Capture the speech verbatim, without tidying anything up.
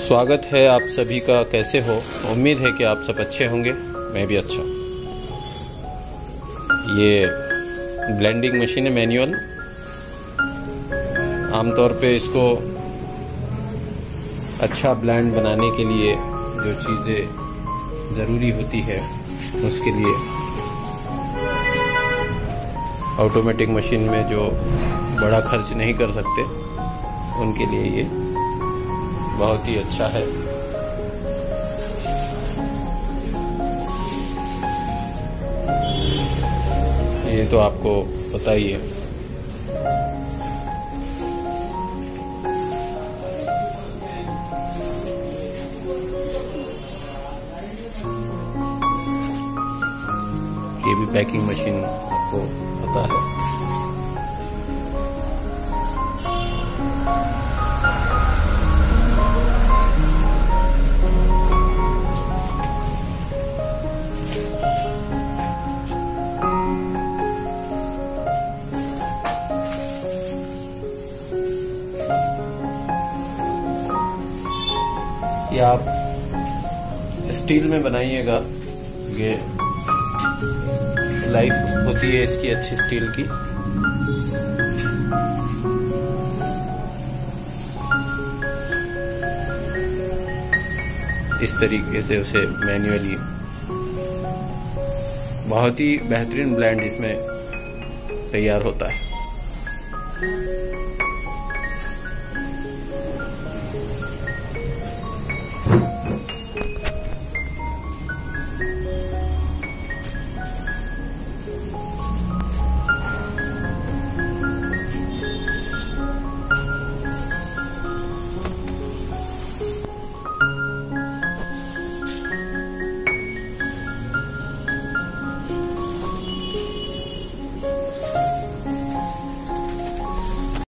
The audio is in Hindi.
स्वागत है आप सभी का। कैसे हो? उम्मीद है कि आप सब अच्छे होंगे। मैं भी अच्छा। ये ब्लेंडिंग मशीन है मैनुअल। आमतौर पे इसको अच्छा ब्लेंड बनाने के लिए जो चीज़ें ज़रूरी होती है उसके लिए ऑटोमेटिक मशीन में जो बड़ा खर्च नहीं कर सकते उनके लिए ये बहुत ही अच्छा है। ये तो आपको पता ही है। ये भी पैकिंग मशीन आपको पता है। ये आप स्टील में बनाइएगा। ये लाइफ होती है इसकी अच्छी स्टील की। इस तरीके से उसे मैन्युअली बहुत ही बेहतरीन ब्लेंड इसमें तैयार होता है।